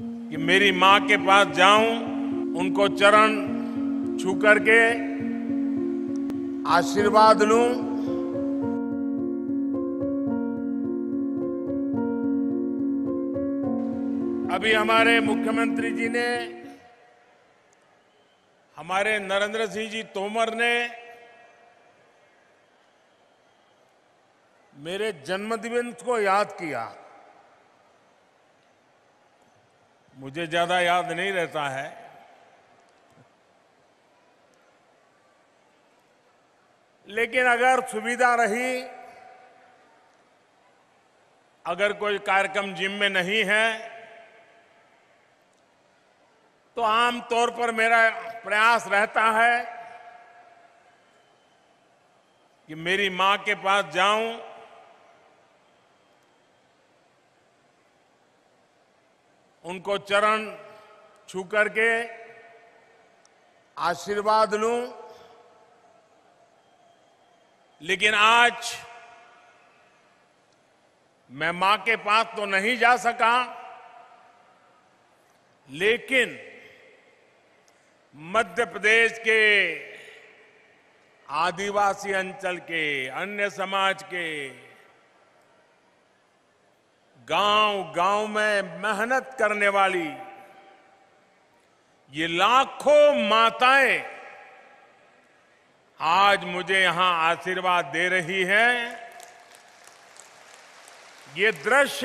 कि मेरी मां के पास जाऊं, उनको चरण छू करके आशीर्वाद लूं। अभी हमारे मुख्यमंत्री जी ने, हमारे नरेंद्र सिंह जी तोमर ने मेरे जन्मदिन को याद किया। मुझे ज्यादा याद नहीं रहता है, लेकिन अगर सुविधा रही, अगर कोई कार्यक्रम जिम में नहीं है, तो आमतौर पर मेरा प्रयास रहता है कि मेरी मां के पास जाऊं, उनको चरण छू करके आशीर्वाद लूं। लेकिन आज मैं मां के पास तो नहीं जा सका, लेकिन मध्य प्रदेश के आदिवासी अंचल के, अन्य समाज के, गांव-गांव में मेहनत करने वाली ये लाखों माताएं आज मुझे यहां आशीर्वाद दे रही हैं। ये दृश्य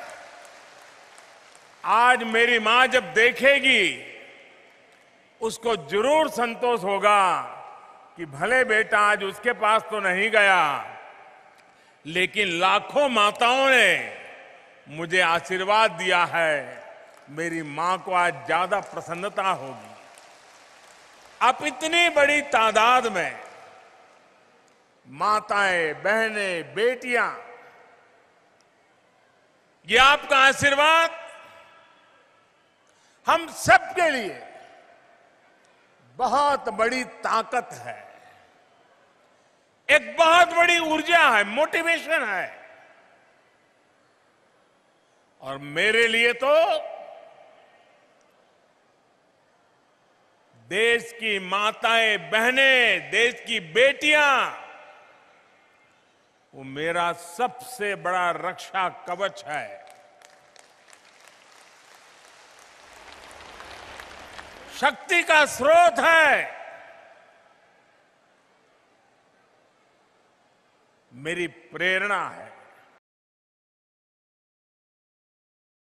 आज मेरी मां जब देखेगी, उसको जरूर संतोष होगा कि भले बेटा आज उसके पास तो नहीं गया, लेकिन लाखों माताओं ने मुझे आशीर्वाद दिया है। मेरी मां को आज ज्यादा प्रसन्नता होगी। अब इतनी बड़ी तादाद में माताएं, बहनें, बेटियां, ये आपका आशीर्वाद हम सबके लिए बहुत बड़ी ताकत है, एक बहुत बड़ी ऊर्जा है, मोटिवेशन है। और मेरे लिए तो देश की माताएं, बहनें, देश की बेटियां, वो मेरा सबसे बड़ा रक्षा कवच है। शक्ति का स्रोत है। मेरी प्रेरणा है।